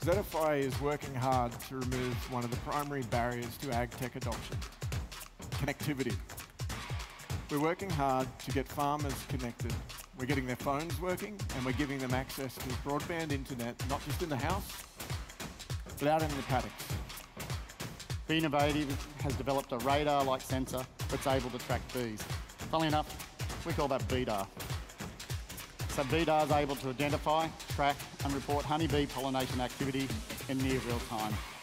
ZFI is working hard to remove one of the primary barriers to ag tech adoption, connectivity. We're working hard to get farmers connected. We're getting their phones working, and we're giving them access to broadband internet, not just in the house, but out in the paddocks. Be Innovative has developed a radar-like sensor that's able to track bees. Funnily enough, we call that BDAR. So BDAR is able to identify, track and report honeybee pollination activity in near real time.